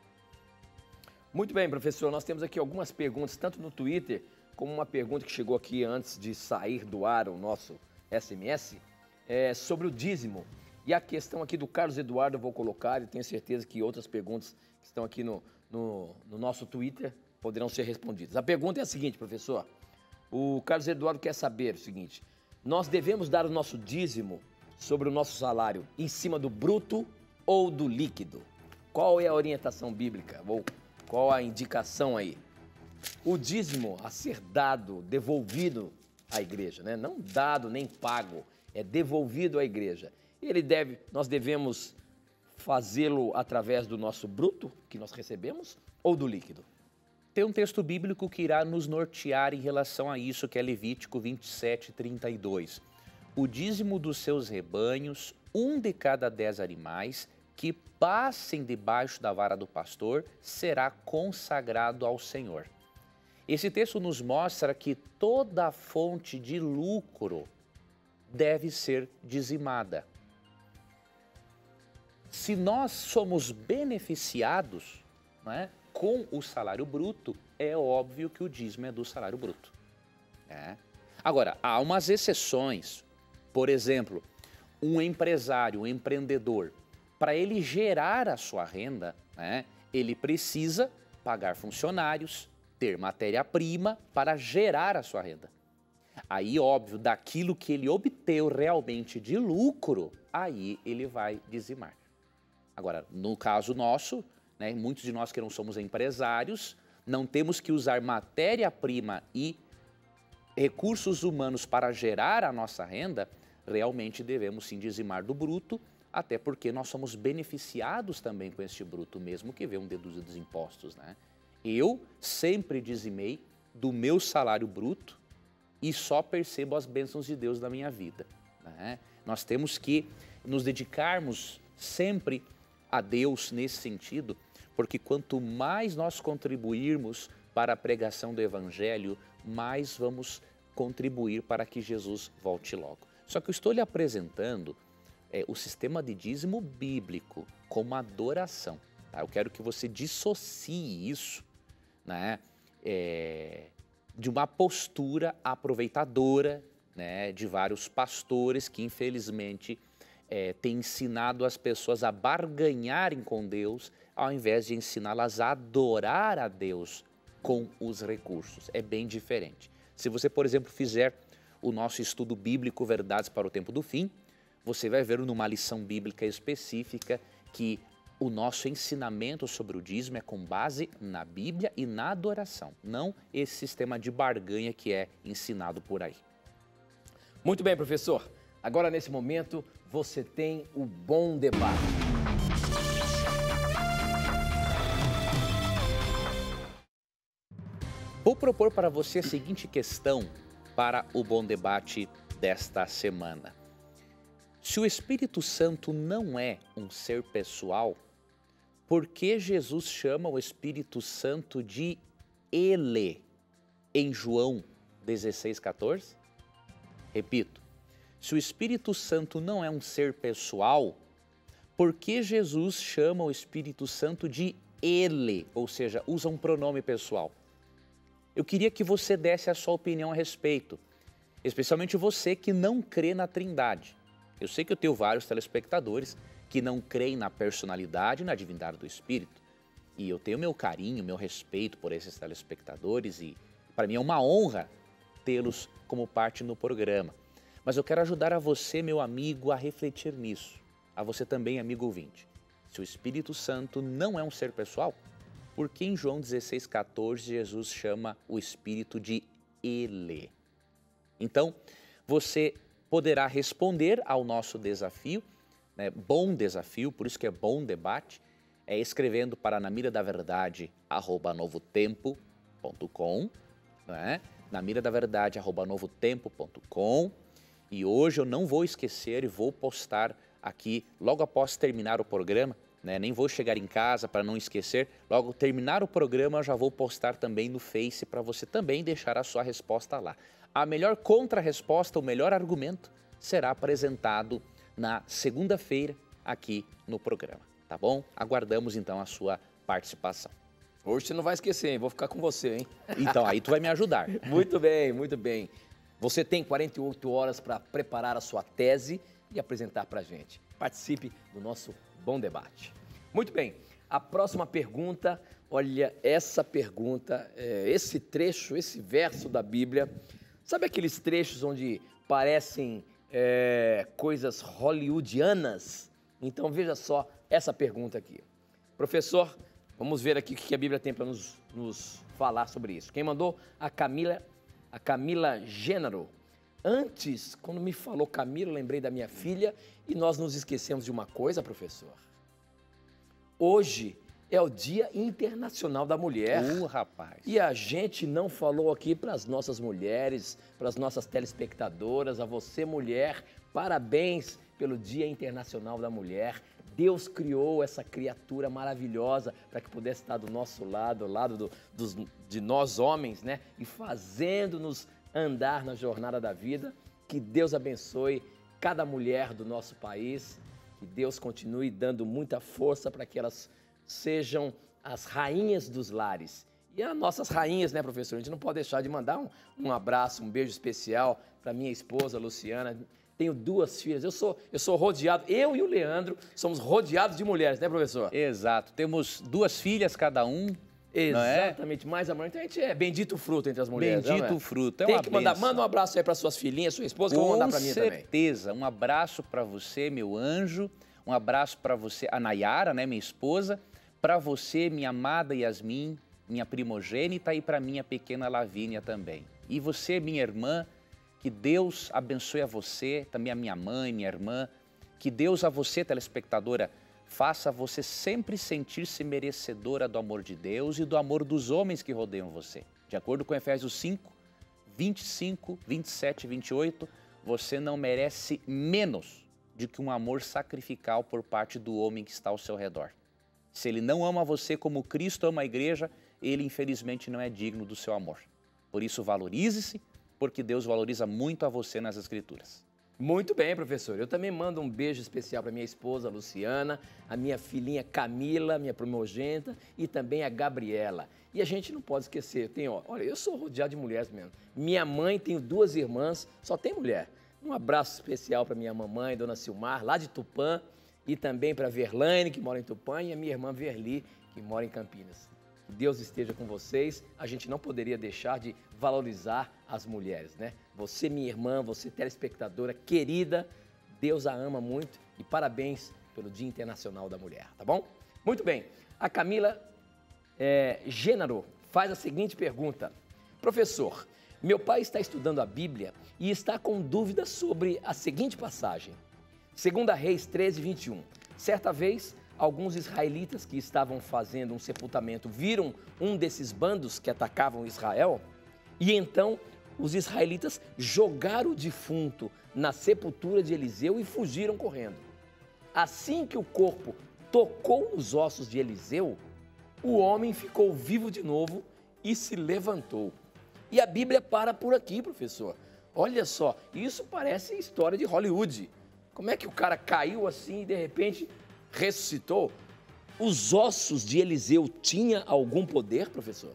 Muito bem, professor, nós temos aqui algumas perguntas, tanto no Twitter, como uma pergunta que chegou aqui antes de sair do ar o nosso SMS, sobre o dízimo. E a questão aqui do Carlos Eduardo eu vou colocar, e tenho certeza que outras perguntas que estão aqui no nosso Twitter poderão ser respondidas. A pergunta é a seguinte, professor: o Carlos Eduardo quer saber o seguinte: nós devemos dar o nosso dízimo sobre o nosso salário em cima do bruto ou do líquido? Qual é a orientação bíblica? Ou qual a indicação aí? O dízimo a ser dado, devolvido à igreja, né? Não dado nem pago, é devolvido à igreja. Nós devemos fazê-lo através do nosso bruto que nós recebemos ou do líquido? Tem um texto bíblico que irá nos nortear em relação a isso, que é Levítico 27, 32. O dízimo dos seus rebanhos, 1 de cada 10 animais, que passem debaixo da vara do pastor, será consagrado ao Senhor. Esse texto nos mostra que toda fonte de lucro deve ser dizimada. Se nós somos beneficiados, né, com o salário bruto, é óbvio que o dízimo é do salário bruto. Né? Agora, há umas exceções. Por exemplo, um empresário, um empreendedor, para ele gerar a sua renda, né, ele precisa pagar funcionários, ter matéria-prima para gerar a sua renda. Aí, óbvio, daquilo que ele obteve realmente de lucro, aí ele vai dizimar. Agora, no caso nosso, né, muitos de nós que não somos empresários, não temos que usar matéria-prima e recursos humanos para gerar a nossa renda, realmente devemos sim dizimar do bruto, até porque nós somos beneficiados também com este bruto, mesmo que venham deduzidos impostos, né? Eu sempre dizimei do meu salário bruto e só percebo as bênçãos de Deus na minha vida, né? Nós temos que nos dedicarmos sempre a Deus nesse sentido, porque quanto mais nós contribuirmos para a pregação do Evangelho, mais vamos contribuir para que Jesus volte logo. Só que eu estou lhe apresentando o sistema de dízimo bíblico como adoração. Tá? Eu quero que você dissocie isso, né, de uma postura aproveitadora, né, de vários pastores que infelizmente têm ensinado as pessoas a barganharem com Deus ao invés de ensiná-las a adorar a Deus com os recursos. É bem diferente. Se você, por exemplo, fizer o nosso estudo bíblico Verdades para o Tempo do Fim, você vai ver numa lição bíblica específica que o nosso ensinamento sobre o dízimo é com base na Bíblia e na adoração, não esse sistema de barganha que é ensinado por aí. Muito bem, professor. Agora, nesse momento, você tem o Bom Debate. Vou propor para você a seguinte questão para o Bom Debate desta semana. Se o Espírito Santo não é um ser pessoal, por que Jesus chama o Espírito Santo de Ele em João 16,14? Repito, se o Espírito Santo não é um ser pessoal, por que Jesus chama o Espírito Santo de Ele, ou seja, usa um pronome pessoal? Eu queria que você desse a sua opinião a respeito, especialmente você que não crê na Trindade. Eu sei que eu tenho vários telespectadores que não creem na personalidade e na divindade do Espírito. E eu tenho meu carinho, meu respeito por esses telespectadores e para mim é uma honra tê-los como parte no programa. Mas eu quero ajudar a você, meu amigo, a refletir nisso. A você também, amigo ouvinte. Se o Espírito Santo não é um ser pessoal, por que em João 16,14 Jesus chama o Espírito de Ele? Então, você poderá responder ao nosso desafio, né? Bom desafio, por isso que é bom debate, escrevendo para namiradaverdade@novotempo.com, né? namiradaverdade@novotempo.com. E hoje eu não vou esquecer e vou postar aqui, logo após terminar o programa, né? Nem vou chegar em casa para não esquecer, logo terminar o programa eu já vou postar também no Face para você também deixar a sua resposta lá. A melhor contra-resposta, o melhor argumento, será apresentado na segunda-feira aqui no programa, tá bom? Aguardamos então a sua participação. Hoje você não vai esquecer, hein? Vou ficar com você, hein? Então, aí tu vai me ajudar. Muito bem, muito bem. Você tem 48 horas para preparar a sua tese e apresentar para a gente. Participe do nosso Bom Debate. Muito bem, a próxima pergunta, olha, essa pergunta, esse trecho, esse verso da Bíblia, sabe aqueles trechos onde parecem coisas hollywoodianas? Então veja só essa pergunta aqui. Professor, vamos ver aqui o que a Bíblia tem para nos falar sobre isso. Quem mandou? A Camila Gênero. Antes, quando me falou Camila, eu lembrei da minha filha e nós nos esquecemos de uma coisa, professor. Hoje é o Dia Internacional da Mulher. Rapaz. E a gente não falou aqui para as nossas mulheres, para as nossas telespectadoras, a você mulher, parabéns pelo Dia Internacional da Mulher. Deus criou essa criatura maravilhosa para que pudesse estar do nosso lado, ao lado de nós homens, né? E fazendo-nos andar na jornada da vida. Que Deus abençoe cada mulher do nosso país, que Deus continue dando muita força para que elas sejam as rainhas dos lares. E as nossas rainhas, né, professor? A gente não pode deixar de mandar um abraço, um beijo especial para minha esposa, Luciana. Tenho 2 filhas, eu sou rodeado, eu e o Leandro somos rodeados de mulheres, né, professor? Exato, temos 2 filhas cada um. Exatamente, mais amor. Então a gente é bendito fruto entre as mulheres. Bendito fruto, é Tem uma que mandar, bênção. manda um abraço aí para suas filhinhas, sua esposa, que eu vou mandar para mim também. Com certeza, um abraço para você, meu anjo, um abraço para você, a Nayara, né, minha esposa, para você, minha amada Yasmin, minha primogênita, e para minha pequena Lavínia também. E você, minha irmã, que Deus abençoe a você, também a minha mãe, minha irmã, que Deus a você, telespectadora, faça você sempre sentir-se merecedora do amor de Deus e do amor dos homens que rodeiam você. De acordo com Efésios 5, 25, 27 e 28, você não merece menos do que um amor sacrificial por parte do homem que está ao seu redor. Se ele não ama você como Cristo ama a igreja, ele infelizmente não é digno do seu amor. Por isso valorize-se, porque Deus valoriza muito a você nas Escrituras. Muito bem, professor. Eu também mando um beijo especial para minha esposa, Luciana, a minha filhinha Camila, minha primogênita, e também a Gabriela. E a gente não pode esquecer, olha, eu sou rodeado de mulheres mesmo. Minha mãe, tenho 2 irmãs, só tem mulher. Um abraço especial para minha mamãe, dona Silmar, lá de Tupã, e também para Verlaine, que mora em Tupã, e a minha irmã Verli, que mora em Campinas. Que Deus esteja com vocês. A gente não poderia deixar de valorizar as mulheres, né? Você, minha irmã, você, telespectadora querida, Deus a ama muito e parabéns pelo Dia Internacional da Mulher, tá bom? Muito bem. A Camila Gênaro faz a seguinte pergunta. Professor, meu pai está estudando a Bíblia e está com dúvidas sobre a seguinte passagem. 2 Reis 13, 21. Certa vez, alguns israelitas que estavam fazendo um sepultamento viram um desses bandos que atacavam Israel e então os israelitas jogaram o defunto na sepultura de Eliseu e fugiram correndo. Assim que o corpo tocou nos ossos de Eliseu, o homem ficou vivo de novo e se levantou. E a Bíblia para por aqui, professor. Olha só, isso parece história de Hollywood. Como é que o cara caiu assim e de repente ressuscitou? Os ossos de Eliseu tinham algum poder, professor?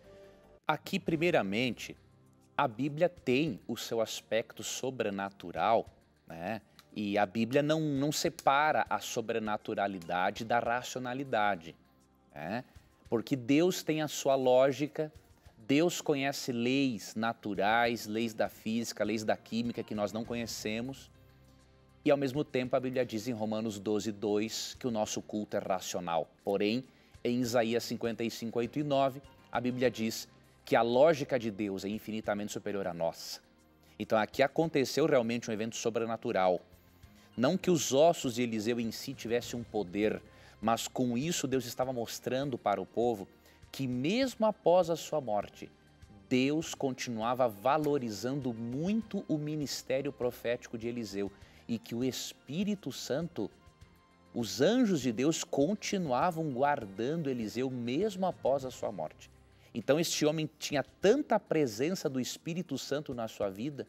Aqui, primeiramente, a Bíblia tem o seu aspecto sobrenatural, né? E a Bíblia não separa a sobrenaturalidade da racionalidade, né? Porque Deus tem a sua lógica, Deus conhece leis naturais, leis da física, leis da química que nós não conhecemos. E, ao mesmo tempo, a Bíblia diz em Romanos 12, 2 que o nosso culto é racional. Porém, em Isaías 55, 8 e 9, a Bíblia diz que a lógica de Deus é infinitamente superior à nossa. Então, aqui aconteceu realmente um evento sobrenatural. Não que os ossos de Eliseu em si tivessem um poder, mas com isso Deus estava mostrando para o povo que mesmo após a sua morte, Deus continuava valorizando muito o ministério profético de Eliseu e que o Espírito Santo, os anjos de Deus continuavam guardando Eliseu mesmo após a sua morte. Então este homem tinha tanta presença do Espírito Santo na sua vida,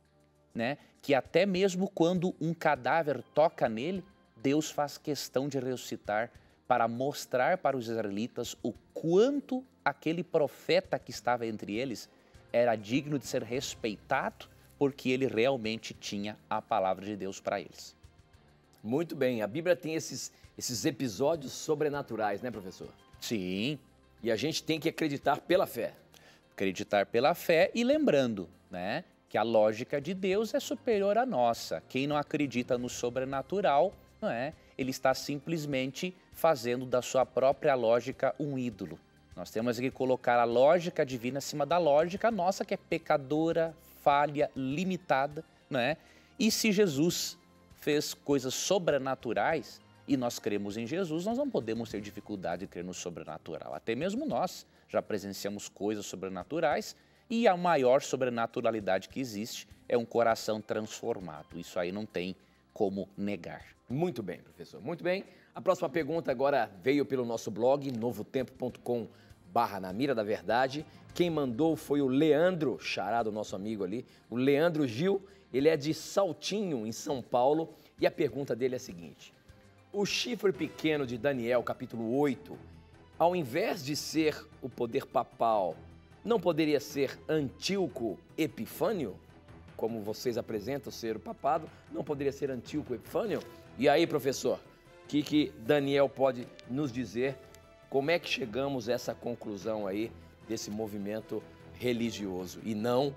né, que até mesmo quando um cadáver toca nele, Deus faz questão de ressuscitar para mostrar para os israelitas o quanto aquele profeta que estava entre eles era digno de ser respeitado, porque ele realmente tinha a palavra de Deus para eles. Muito bem, a Bíblia tem esses episódios sobrenaturais, né, professor? Sim. E a gente tem que acreditar pela fé. Acreditar pela fé e lembrando, né, que a lógica de Deus é superior à nossa. Quem não acredita no sobrenatural, não é? Ele está simplesmente fazendo da sua própria lógica um ídolo. Nós temos que colocar a lógica divina acima da lógica nossa, que é pecadora, falha, limitada, não é? E se Jesus fez coisas sobrenaturais e nós cremos em Jesus, nós não podemos ter dificuldade de crer no sobrenatural. Até mesmo nós já presenciamos coisas sobrenaturais e a maior sobrenaturalidade que existe é um coração transformado. Isso aí não tem como negar. Muito bem, professor. Muito bem. A próxima pergunta agora veio pelo nosso blog, novotempo.com/na mira da verdade. Quem mandou foi o Leandro, xará do nosso amigo ali, o Leandro Gil. Ele é de Saltinho, em São Paulo, e a pergunta dele é a seguinte: o chifre pequeno de Daniel, capítulo 8, ao invés de ser o poder papal, não poderia ser Antíoco Epifânio? Como vocês apresentam ser o papado, não poderia ser Antíoco Epifânio? E aí, professor, o que Daniel pode nos dizer? Como é que chegamos a essa conclusão aí desse movimento religioso e não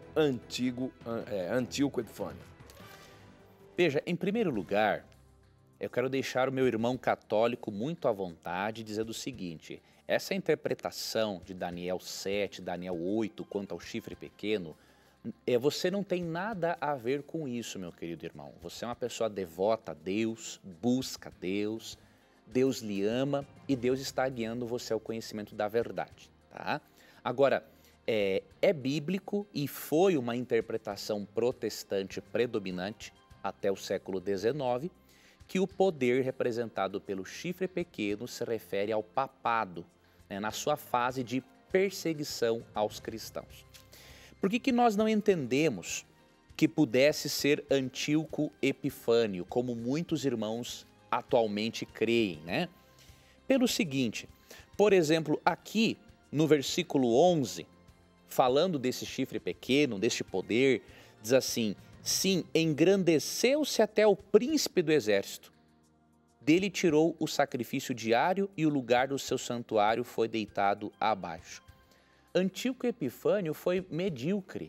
Antíoco Epifânio? Veja, em primeiro lugar, eu quero deixar o meu irmão católico muito à vontade, dizendo o seguinte: essa interpretação de Daniel 7, Daniel 8, quanto ao chifre pequeno, você não tem nada a ver com isso, meu querido irmão. Você é uma pessoa devota a Deus, busca Deus, Deus lhe ama e Deus está guiando você ao conhecimento da verdade, tá? Agora, é bíblico e foi uma interpretação protestante predominante até o século XIX, que o poder representado pelo chifre pequeno se refere ao papado, né, na sua fase de perseguição aos cristãos. Por que nós não entendemos que pudesse ser Antíoco Epifânio, como muitos irmãos atualmente creem, né? Pelo seguinte, por exemplo, aqui no versículo 11, falando desse chifre pequeno, deste poder, diz assim: sim, engrandeceu-se até o príncipe do exército. Dele tirou o sacrifício diário e o lugar do seu santuário foi deitado abaixo. Antíoco Epifânio foi medíocre,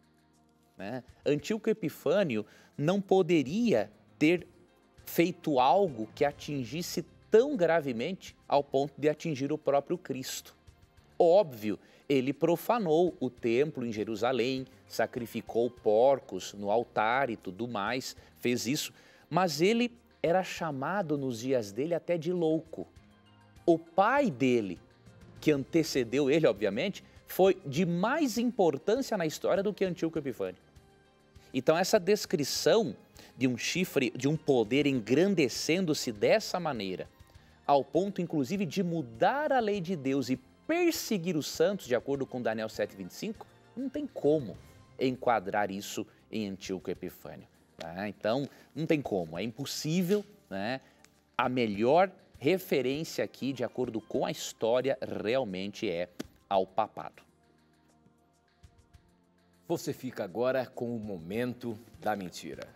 né? Antíoco Epifânio não poderia ter feito algo que atingisse tão gravemente ao ponto de atingir o próprio Cristo. Óbvio, ele profanou o templo em Jerusalém, sacrificou porcos no altar e tudo mais, fez isso, mas ele era chamado nos dias dele até de louco. O pai dele, que antecedeu ele, obviamente, foi de mais importância na história do que Antíoco Epifânio. Então essa descrição de um chifre, de um poder engrandecendo-se dessa maneira, ao ponto inclusive de mudar a lei de Deus e perseguir os santos, de acordo com Daniel 7,25, não tem como enquadrar isso em Antíoco Epifânio. Tá? Então, não tem como, é impossível, né? A melhor referência aqui, de acordo com a história, realmente é ao papado. Você fica agora com o momento da mentira.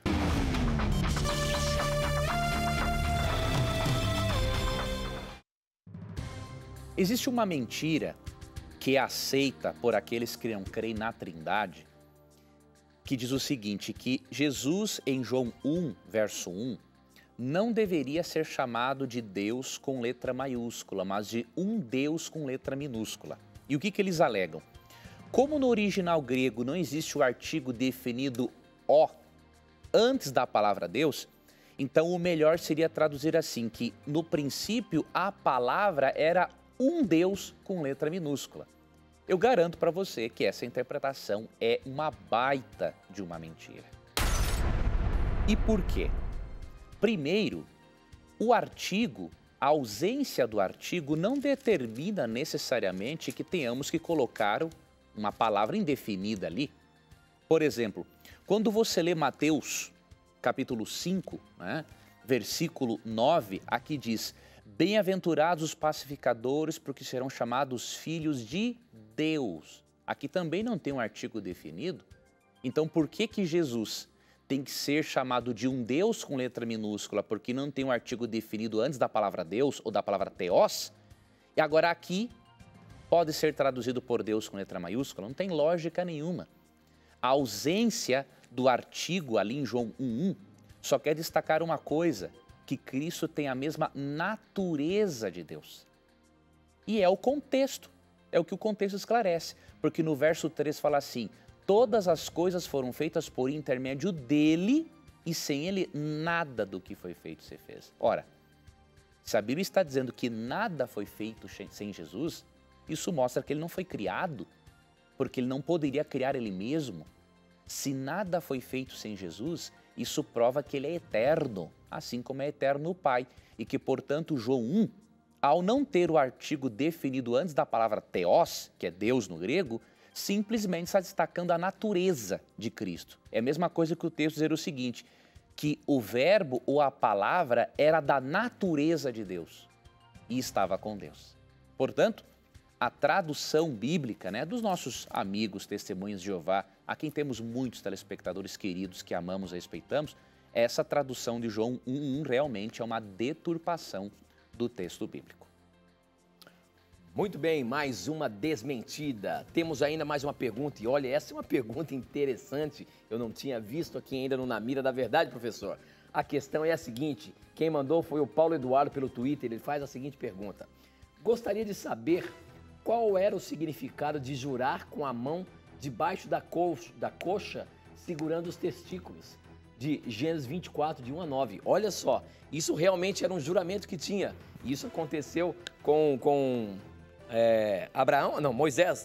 Existe uma mentira que é aceita por aqueles que não creem na Trindade, que diz o seguinte, que Jesus, em João 1, verso 1, não deveria ser chamado de Deus com letra maiúscula, mas de um Deus com letra minúscula. E o que eles alegam? Como no original grego não existe o artigo definido ó antes da palavra Deus, então o melhor seria traduzir assim, que no princípio a palavra era um Deus com letra minúscula. Eu garanto para você que essa interpretação é uma baita de uma mentira. E por quê? Primeiro, o artigo, a ausência do artigo não determina necessariamente que tenhamos que colocar uma palavra indefinida ali. Por exemplo, quando você lê Mateus, capítulo 5, né, versículo 9, aqui diz: bem-aventurados os pacificadores, porque serão chamados filhos de Deus. Aqui também não tem um artigo definido. Então, por que Jesus tem que ser chamado de um Deus com letra minúscula, porque não tem um artigo definido antes da palavra Deus ou da palavra Theos? E agora aqui pode ser traduzido por Deus com letra maiúscula? Não tem lógica nenhuma. A ausência do artigo ali em João 1,1 só quer destacar uma coisa, que Cristo tem a mesma natureza de Deus. E é o contexto, é o que o contexto esclarece, porque no verso 3 fala assim: todas as coisas foram feitas por intermédio dele e sem ele nada do que foi feito se fez. Ora, se a Bíblia está dizendo que nada foi feito sem Jesus, isso mostra que ele não foi criado, porque ele não poderia criar ele mesmo. Se nada foi feito sem Jesus, Isso prova que ele é eterno, assim como é eterno o Pai. E que, portanto, João 1, ao não ter o artigo definido antes da palavra theos, que é Deus no grego, simplesmente está destacando a natureza de Cristo. É a mesma coisa que o texto dizer o seguinte, que o verbo ou a palavra era da natureza de Deus e estava com Deus. Portanto, a tradução bíblica, né, dos nossos amigos testemunhas de Jeová, a quem temos muitos telespectadores queridos que amamos e respeitamos, essa tradução de João 1:1 realmente é uma deturpação do texto bíblico. Muito bem, mais uma desmentida. Temos ainda mais uma pergunta, e olha, essa é uma pergunta interessante, eu não tinha visto aqui ainda no Na Mira da Verdade, professor. A questão é a seguinte, quem mandou foi o Paulo Eduardo pelo Twitter, ele faz a seguinte pergunta. Gostaria de saber qual era o significado de jurar com a mão debaixo da coxa segurando os testículos, de Gênesis 24, de 1 a 9. Olha só, isso realmente era um juramento que tinha. Isso aconteceu com Abraão, não, Moisés.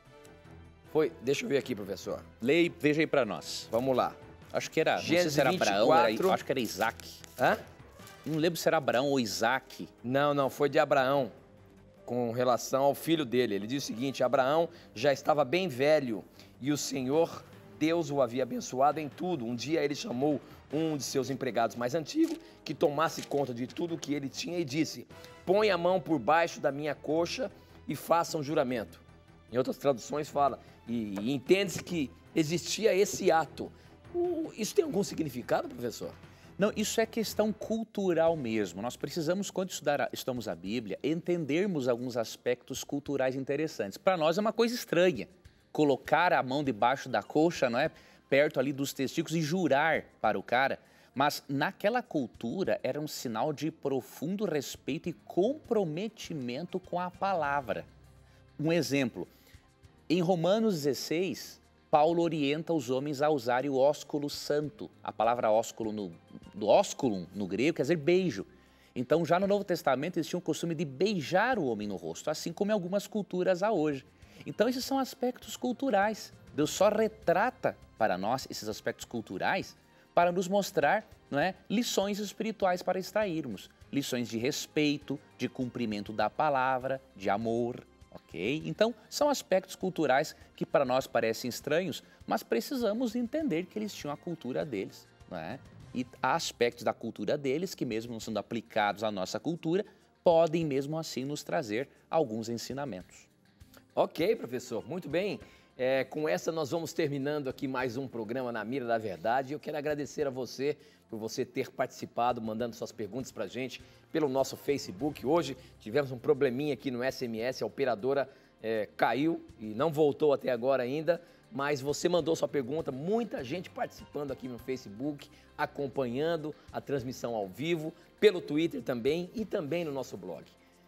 Foi, deixa eu ver aqui, professor. Leia, veja aí para nós. Vamos lá. Acho que era, Gênesis não sei se era 24, Abraão, acho que era Isaac. Hã? Não lembro se era Abraão ou Isaac. Não, foi de Abraão, com relação ao filho dele. Ele diz o seguinte, Abraão já estava bem velho e o Senhor, Deus, o havia abençoado em tudo. Um dia ele chamou um de seus empregados mais antigos, que tomasse conta de tudo o que ele tinha e disse, põe a mão por baixo da minha coxa e faça um juramento. Em outras traduções fala, e entende-se que existia esse ato. Isso tem algum significado, professor? Não, isso é questão cultural mesmo. Nós precisamos, quando estudamos a Bíblia, entendermos alguns aspectos culturais interessantes. Para nós é uma coisa estranha colocar a mão debaixo da coxa, não é? Perto ali dos testículos e jurar para o cara. Mas naquela cultura era um sinal de profundo respeito e comprometimento com a palavra. Um exemplo, em Romanos 16, Paulo orienta os homens a usarem o ósculo santo. A palavra ósculo, do ósculum no grego, quer dizer beijo. Então, já no Novo Testamento, eles tinham o costume de beijar o homem no rosto, assim como em algumas culturas há hoje. Então, esses são aspectos culturais. Deus só retrata para nós esses aspectos culturais para nos mostrar, não é, lições espirituais para extrairmos. Lições de respeito, de cumprimento da palavra, de amor. Ok? Então, são aspectos culturais que para nós parecem estranhos, mas precisamos entender que eles tinham a cultura deles, não é? E há aspectos da cultura deles que, mesmo não sendo aplicados à nossa cultura, podem mesmo assim nos trazer alguns ensinamentos. Ok, professor, muito bem. Com essa nós vamos terminando aqui mais um programa Na Mira da Verdade. Eu quero agradecer a você por você ter participado, mandando suas perguntas para a gente pelo nosso Facebook. Hoje tivemos um probleminha aqui no SMS, a operadora caiu e não voltou até agora ainda, mas você mandou sua pergunta, muita gente participando aqui no Facebook, acompanhando a transmissão ao vivo, pelo Twitter também e também no nosso blog.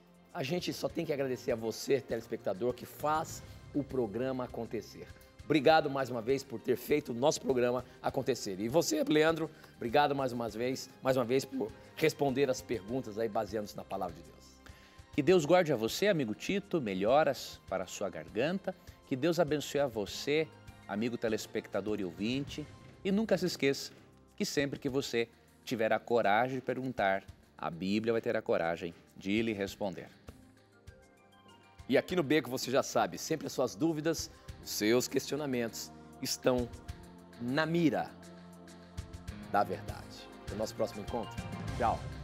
A gente só tem que agradecer a você, telespectador, que faz o programa acontecer. Obrigado mais uma vez por ter feito o nosso programa acontecer. E você, Leandro, obrigado mais uma vez por responder as perguntas aí baseando-se na palavra de Deus. Que Deus guarde a você, amigo Tito, melhoras para a sua garganta. Que Deus abençoe a você, amigo telespectador e ouvinte. E nunca se esqueça que sempre que você tiver a coragem de perguntar, a Bíblia vai ter a coragem de lhe responder. E aqui no Beco você já sabe, sempre as suas dúvidas, os seus questionamentos estão na mira da verdade. Até o nosso próximo encontro. Tchau.